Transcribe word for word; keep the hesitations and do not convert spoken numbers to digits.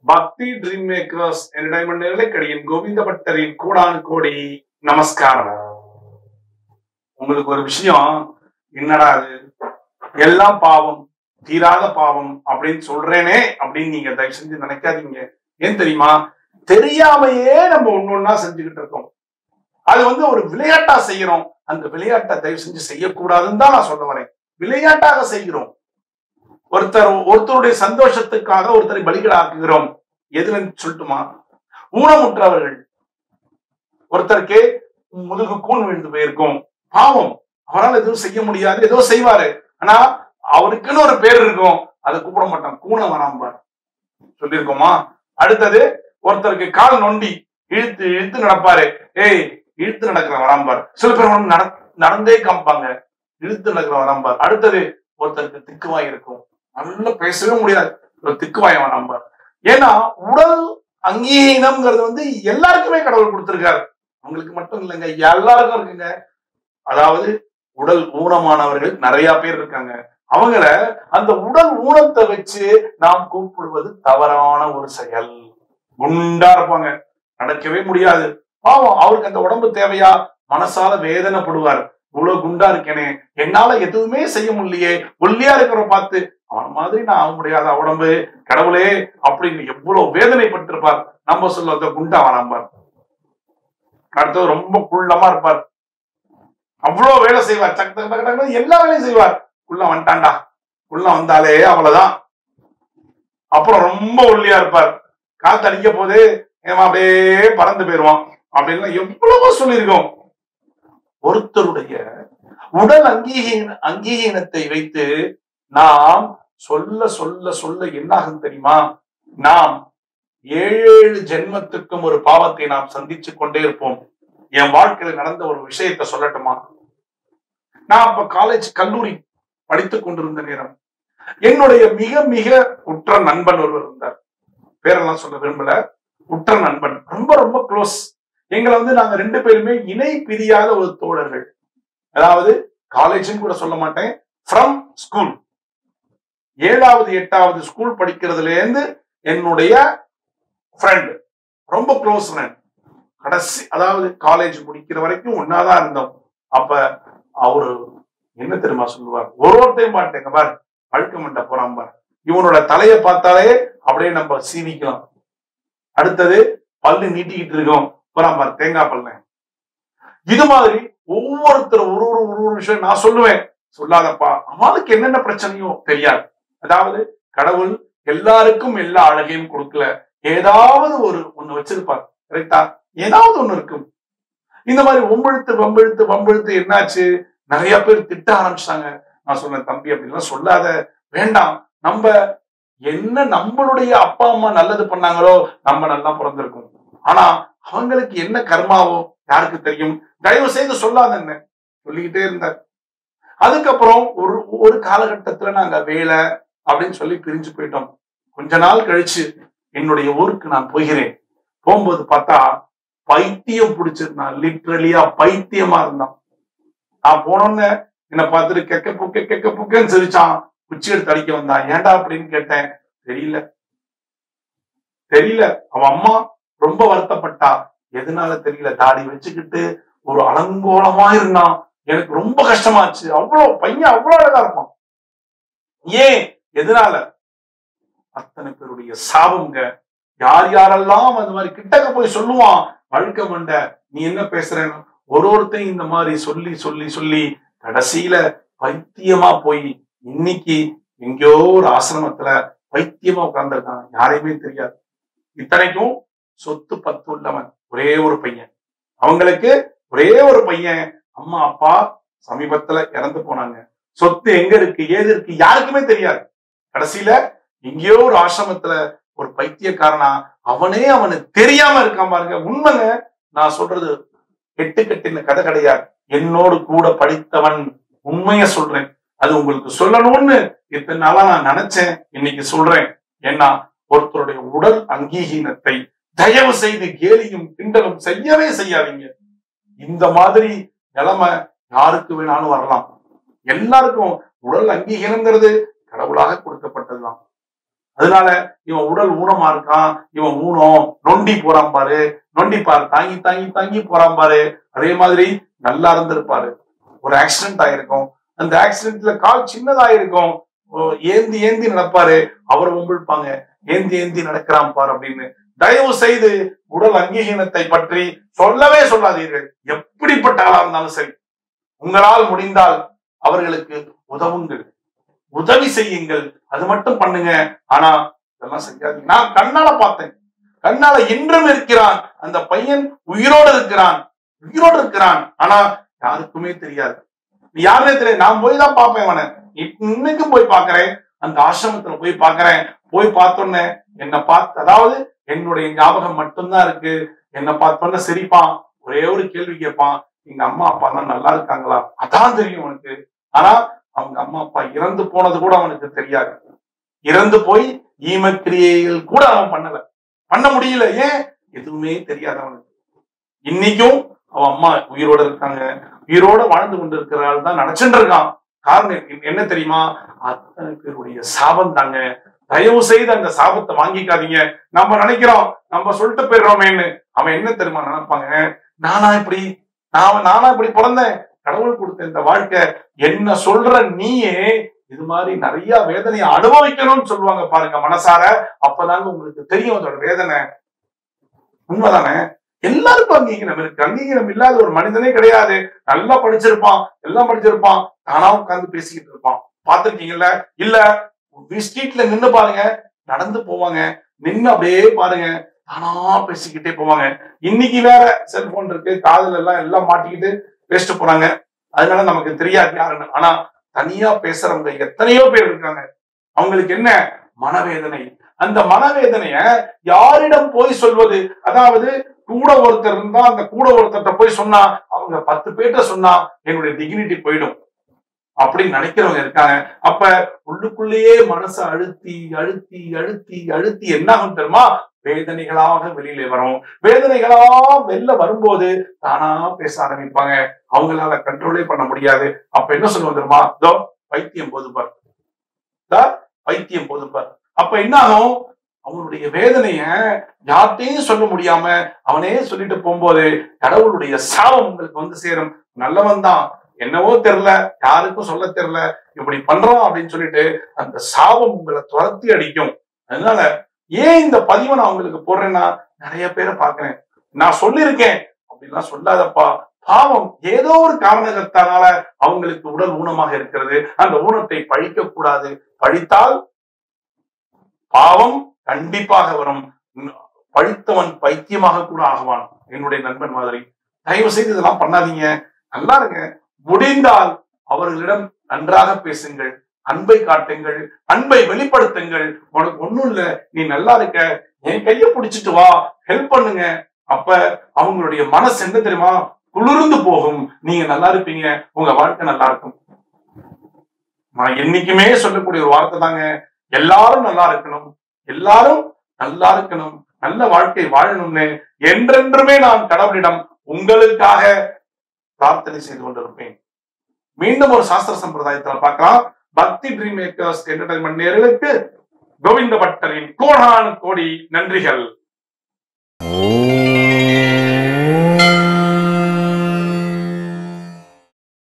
Bakthi Dream Makers Entertainment கடியின் Govind பட்டரின் Godan கோடி நமஸ்காரம். உங்களுக்கு ஒரு விஷயம், என்னடா அது எல்லாம் பாவம் தீராத பாவம் அப்படின்னு சொல்றேனே அப்படின்னு நீங்க தயவு செஞ்சு நினைக்காதீங்க. ஏன் தெரியுமா? தெரியாமையே நம்ம ஒண்ணு ஒண்ணா செஞ்சுக்கிட்டு இருக்கோம். அது வந்து ஒரு விளையாட்டா செய்யறோம். அந்த விளையாட்டை தயவு செஞ்சு செய்யக்கூடாதுன்னு தான் நான் சொல்ல வரேன். விளையாட்டாக செய்கிறோம். ஒருத்தர் ஒருத்தருடைய சந்தோஷத்துக்காக ஒருத்தரை பலிகளாக்குகிறோம். எதுல சொல்லட்டுமா? ஊனமுற்றவர்கள் ஒருத்தருக்கு முதுகு கூன் விழுந்து போயிருக்கும், பாவம், அவரால் எதுவும் செய்ய முடியாது, ஏதோ செய்வாரு. ஆனா அவருக்குன்னு ஒரு பேர் இருக்கும், அதை கூப்பிட மாட்டான், கூன வராம்பார் சொல்லியிருக்கோமா? அடுத்தது ஒருத்தருக்கு கால் நொண்டி இழுத்து இழுத்து நடப்பாரு, ஏய் இழுத்து நடக்கிற வராம்பார். சில பேர் நட நடந்தே காமிப்பாங்க, இழுத்து நடக்கிற வராம்பார். அடுத்தது ஒருத்தருக்கு திக்குவாய் இருக்கும், நல்லா பேசவே முடியாது, ஒரு திக்குவாய வராம்பார். ஏன்னா உடல் அங்கீகாரம்ங்கிறது வந்து எல்லாருக்குமே கடவுள் கொடுத்திருக்காரு, அவங்களுக்கு மட்டும் இல்லைங்க, எல்லாருக்கும் இருக்குங்க. அதாவது உடல் ஊனமானவர்கள் நிறைய பேர் இருக்காங்க. அவங்கள அந்த உடல் ஊனத்தை வச்சு நாம் கூப்பிடுவது தவறான ஒரு செயல். குண்டா இருப்பாங்க, நடக்கவே முடியாது, பாவம், அவருக்கு அந்த உடம்பு தேவையா? மனசால வேதனைப்படுவார். இவ்வளவு குண்டா இருக்கேனே, என்னால எதுவுமே செய்ய முடியலையே, ஒல்லியா இருக்கிற பார்த்து அவன் மாதிரி நான் ஆக முடியாத உடம்பு, கடவுளே அப்படின்னு எவ்வளவு வேதனைப்பட்டிருப்பார். நம்ம சொல்ல அந்த குண்டா வராம்பார். அடுத்தது ரொம்ப குள்ளமா இருப்பார், அவ்வளவு வேலை செய்வார், சக்க தக்க தக்க எல்லா வேலையும் செய்வார். உள்ள வந்துட்டான்டா, உள்ள வந்தாலே அவ்வளவுதான். அப்புறம் ரொம்ப ஒல்லியா இருப்பார், காத்து அடிக்க போது அப்படியே பறந்து போயிருவான் அப்படின்னு எவ்வளவோ சொல்லியிருக்கோம். ஒருத்தருடைய உடல் அங்கீக அங்கீகாரத்தை வைத்து நாம் சொல்ல சொல்ல சொல்ல என்னாகும் தெரியுமா? நாம் ஏழு ஏழு ஜென்மத்துக்கும் ஒரு பாவத்தை நாம் சந்திச்சு கொண்டே இருப்போம். என் வாழ்க்கையில நடந்த ஒரு விஷயத்தை சொல்லட்டுமா? நான் அப்ப காலேஜ் கல்லூரி படித்துக் கொண்டிருந்த நேரம் என்னுடைய மிக மிக உற்ற நண்பன் ஒருவர் இருந்தார். பேரெல்லாம் சொல்ல விரும்பல, உற்ற நண்பன், ரொம்ப ரொம்ப க்ளோஸ். எங்களை வந்து நாங்க ரெண்டு பேருமே இணை பிரியாத ஒரு தோழர்கள். அதாவது காலேஜ்னு கூட சொல்ல மாட்டேன், ஃப்ரம் ஸ்கூல், ஏழாவது எட்டாவது ஸ்கூல் படிக்கிறதுல இருந்து என்னுடைய ஃப்ரெண்ட், ரொம்ப க்ளோஸ் ஃப்ரெண்ட். கடைசி அதாவது காலேஜ் முடிக்கிற வரைக்கும் ஒன்னாதான் இருந்தோம். அப்ப அவரு என்ன தெரியுமா சொல்லுவார்? ஒரு ஒருத்தையும் பாட்டேங்க பாரு, அழுக்க மண்ட போறான் பாரு, இவனோட தலையை பார்த்தாலே அப்படியே நம்ம சீவிக்கலாம். அடுத்தது பல்லு நீட்டிக்கிட்டு இருக்கோம், போறான் பாரு தேங்காய் பல்ல. இது மாதிரி ஒவ்வொருத்தரும் ஒரு ஒரு ஒரு ஒரு விஷயம் நான் சொல்லுவேன், சொல்லாதப்பா, அவனுக்கு என்னென்ன பிரச்சனையோ தெரியாது. அதாவது கடவுள் எல்லாருக்கும் எல்லா அழகையும் கொடுக்கல, ஏதாவது ஒரு ஒண்ணு வச்சிருப்பார், கரெக்டா? ஏதாவது ஒண்ணு இருக்கும். இந்த மாதிரி ஒம்பெழுத்து வம்பெழுத்து வம்பெழுத்து என்னாச்சு, நிறைய பேர் திட்ட ஆரம்பிச்சாங்க. நான் சொன்னேன், தம்பி அப்படின்லாம் சொல்லாத, வேண்டாம், நம்ம என்ன நம்மளுடைய அப்பா அம்மா நல்லது பண்ணாங்களோ நம்ம நல்லா பிறந்திருக்கும், ஆனா அவங்களுக்கு என்ன கர்மாவோ யாருக்கு தெரியும், தயவு செய்து சொல்லாதன்னு சொல்லிக்கிட்டே இருந்தார். அதுக்கப்புறம் ஒரு ஒரு காலகட்டத்துல நாங்க வேலை அப்படின்னு சொல்லி பிரிஞ்சு போயிட்டோம். கொஞ்ச நாள் கழிச்சு என்னுடைய ஊருக்கு நான் போகிறேன். போகும்போது பார்த்தா பைத்தியம் பிடிச்சிருந்தான், லிட்ரலியா பைத்தியமா இருந்தான். நான் போனோன்னு என்னை பார்த்துட்டு கெக்க புக்க கெக்க புக்கன்னு சிரிச்சான், குச்சி எடுத்து அடிக்க வந்தான். ஏன்டா அப்படின்னு கேட்டேன். தெரியல தெரியல அவன் அம்மா ரொம்ப வருத்தப்பட்டா. எதனால தெரியல, தாடி வச்சுக்கிட்டு ஒரு அலங்கோலமா இருந்தான். எனக்கு ரொம்ப கஷ்டமாச்சு. அவ்வளவு பையன் அவ்வளவு அழகா இருப்பான். ஏன், எதனால? அத்தனை பேருடைய சாபங்க. யார் யாரெல்லாம் அந்த மாதிரி கிட்டக்க போய் சொல்லுவான், வழுக்க மண்ட நீ என்ன பேசுறேன்னு, ஒரு ஒருத்தையும் இந்த மாதிரி சொல்லி சொல்லி சொல்லி கடைசியில பைத்தியமா போய் இன்னைக்கு எங்கேயோ ஒரு ஆசிரமத்துல பைத்தியமா உட்கார்ந்துருக்கான், யாரையுமே தெரியாது. இத்தனைக்கும் சொத்து பத்து உள்ளவன், ஒரே ஒரு பையன், அவங்களுக்கு ஒரே ஒரு பையன், அம்மா அப்பா சமீபத்துல இறந்து போனாங்க, சொத்து எங்க இருக்கு ஏது இருக்கு யாருக்குமே தெரியாது. கடைசியில எங்கேயோ ஒரு ஆசிரமத்துல ஒரு பைத்தியக்காரனா, அவனே அவனுக்கு தெரியாம இருக்கான் பாருங்க. உண்மைங்க, நான் சொல்றது எட்டு கட்டின கதை கிடையாது, என்னோடு கூட படித்தவன், உண்மைய சொல்றேன். அது உங்களுக்கு சொல்லணும்னு இத்தனை நாளா நான் நினைச்சேன், இன்னைக்கு சொல்றேன். ஏன்னா ஒருத்தருடைய உடல் அங்கீகாரத்தை தயவு செய்து கேலியும் கிண்டலும் செய்யவே செய்யாதீங்க. இந்த மாதிரி நிலைமை யாருக்கு வேணாலும் வரலாம். எல்லாருக்கும் உடல் அங்கீகாரங்கிறது கடவுளாக கொடுக்கப்பட்டதுதான். அதனால இவன் உடல் ஊனமா இருக்கான், இவன் ஊனம், நொண்டி போறான் பாரு, நொண்டி பாரு, தாங்கி தாங்கி தாங்கி போறான் பாரு. அதே மாதிரி நல்லா இருந்திருப்பாரு, ஒரு ஆக்சிடென்ட் ஆயிருக்கும், அந்த ஆக்சிடென்ட்ல கால் சின்னதா இருக்கும், ஏந்தி ஏந்தி நடப்பாரு, அவர் உம்பிழ்ப்பாங்க, ஏந்தி ஏந்தி நடக்கிறான் பாரு அப்படின்னு. தயவு செய்து உடல் அங்கீகீனத்தை பற்றி சொல்லவே சொல்லாதீர்கள். எப்படிப்பட்ட ஆளா இருந்தாலும் சரி, உங்களால் முடிந்தால் அவர்களுக்கு உதவுங்கள், உதவி செய்யுங்கள், அது மட்டும் பண்ணுங்க. ஆனா இதெல்லாம் செய்யாதீங்க. நான் கண்ணால பார்த்தேன், கண்ணால இன்றும் இருக்கிறான் அந்த பையன், உயிரோடு இருக்கிறான், உயிரோடு இருக்கிறான். ஆனா யாருக்குமே தெரியாது, யாருனே தெரியாது. நான் போய் தான் பார்ப்பேன் அவனை, இன்னைக்கும் போய் பார்க்கிறேன், அந்த ஆசிரமத்துல போய் பார்க்கிறேன். போய் பார்த்தோன்னே என்ன பார்த்து, அதாவது என்னுடைய ஞாபகம் மட்டும்தான் இருக்கு. என்ன பார்த்தோன்னே சிரிப்பான், ஒரே ஒரு கேள்வி கேட்பான், எங்க அம்மா அப்பா எல்லாம் நல்லா இருக்காங்களா, அதான் தெரியும் அவனுக்கு. ஆனா அவங்க அம்மா அப்பா இறந்து போனது கூட அவனுக்கு தெரியாது. இறந்து போய் ஈமக்கிரியைகள் கூட அவன் பண்ணல, பண்ண முடியல. ஏன்? எதுவுமே தெரியாது அவனுக்கு. இன்னைக்கும் அவன் அம்மா உயிரோட இருக்காங்க, உயிரோட வாழ்ந்து கொண்டு இருக்கிறாள் தான் நினைச்சுட்டு இருக்கான். காரணம் என்ன தெரியுமா? அத்தனை பேருடைய சாபம் தாங்க. தயவு செய்து அந்த சாபத்தை வாங்கிக்காதீங்க. நம்ம நினைக்கிறோம் நம்ம சொல்லிட்டு போயிடுறோமேன்னு, அவன் என்ன தெரியுமா நினைப்பாங்க, நானா இப்படி நான் நானா இப்படி பிறந்தேன், கடவுள் கொடுத்த இந்த வாழ்க்கை, என்ன சொல்ற நீயே இது மாதிரி நிறைய வேதனையை அனுபவிக்கணும்னு சொல்லுவாங்க பாருங்க மனசார. அப்பதாங்க உங்களுக்கு தெரியும் அதோட வேதனை. உண்மைதானே? எல்லாருக்கும் அங்கீகாரம் இருக்கு, அங்கீகாரம் இல்லாத ஒரு மனிதனே கிடையாது. நல்லா படிச்சிருப்பான், எல்லாம் படிச்சிருப்பான், தானா உட்கார்ந்து பேசிக்கிட்டு இருப்பான். பாத்திருக்கீங்கல்ல? இல்ல ஸ்ட்ரீட்ல நின்னு பாருங்க, நடந்து போவாங்க, நின்னு அப்படியே பாருங்க, தானா பேசிக்கிட்டே போவாங்க. இன்னைக்கு வேற செல்போன் இருக்கு, காதுல எல்லாம் எல்லாம் மாட்டிக்கிட்டு பேசிட்டு போறாங்க, அதனால நமக்கு தெரியாது யாருன்னு. ஆனா தனியா பேசுறவங்க எத்தனையோ பேர் இருக்காங்க. அவங்களுக்கு என்ன மனவேதனை, அந்த மனவேதனைய யாரிடம் போய் சொல்வது? அதாவது கூட ஒருத்தர் இருந்தா அந்த கூட ஒருத்தர்கிட்ட போய் சொன்னா, அவங்க பத்து பேர்ட்ட சொன்னா என்னுடைய டிக்னிட்டி போயிடும் அப்படின்னு நினைக்கிறவங்க இருக்காங்க. அப்ப உள்ளுக்குள்ளேயே மனசை அழுத்தி அழுத்தி அழுத்தி அழுத்தி என்ன ஆகும் தெரியுமா? வேதனைகளாக வெளியில வரும். வேதனைகளா வெளில வரும்போது தானா பேச ஆரம்பிப்பாங்க, அவங்களால கண்ட்ரோலே பண்ண முடியாது. அப்ப என்ன சொல்லுவோம் தெரியுமா? இதோ பைத்தியம் போதுப்பார், பைத்தியம் போதுப்பார். அப்ப என்ன ஆகும்? அவனுடைய வேதனைய யார்கிட்டையும் சொல்ல முடியாம அவனே சொல்லிட்டு போகும்போது கடவுளுடைய சாபம் உங்களுக்கு வந்து சேரும். நல்லவன் தான், என்னவோ தெரியல, யாருக்கும் சொல்ல தெரியல, இப்படி பண்றோம் அப்படின்னு சொல்லிட்டு அந்த சாபம் உங்களை துரத்தி அடிக்கும். அதனால ஏன் இந்த பதிவை நான் உங்களுக்கு போடுறேன்னா, நிறைய பேரை பாக்குறேன், நான் சொல்லியிருக்கேன் அப்படின்லாம் சொல்லாதப்பா, பாவம் ஏதோ ஒரு காரணத்தால அவங்களுக்கு உடல் ஊனமாக இருக்கிறது, அந்த ஊனத்தை பழிக்க கூடாது. பழித்தால் பாவம் கண்டிப்பாக வரும், பழித்தவன் பைத்தியமாக கூட ஆகுவான். என்னுடைய நண்பன் மாதிரி. தயவு செய்து இதெல்லாம் பண்ணாதீங்க, நல்லா இருங்க. முடிந்தால் அவர்களிடம் நன்றாக பேசுங்கள், அன்பை காட்டுங்கள், அன்பை வெளிப்படுத்துங்கள். உனக்கு ஒண்ணும் இல்ல, நீ நல்லா இருக்க, என் கைய பிடிச்சிட்டு வா, ஹெல்ப் பண்ணுங்க. அப்ப அவங்களுடைய மனசு என்ன தெரியுமா? குளிர்ந்து போகும். நீங்க நல்லா இருப்பீங்க, உங்க வாழ்க்கை நல்லா இருக்கும். நான் என்னைக்குமே சொல்லக்கூடிய ஒரு வார்த்தை தாங்க, எல்லாரும் நல்லா இருக்கணும், எல்லாரும் நல்லா இருக்கணும், நல்ல வாழ்க்கை வாழணும்னு என்றென்றுமே நான் கடவுளிடம் உங்களுக்காக பிரார்த்தனை செய்து கொண்டிருப்பேன். மீண்டும் ஒரு சாஸ்திர சம்பிரதாயத்தில் பார்க்கலாம். பக்தி ட்ரீம் மேக்கர்ஸ் என்டர்டைன்மெண்ட் நேயர்களுக்கு கோவிந்த பட்டரின் கோடான கோடி நன்றிகள்.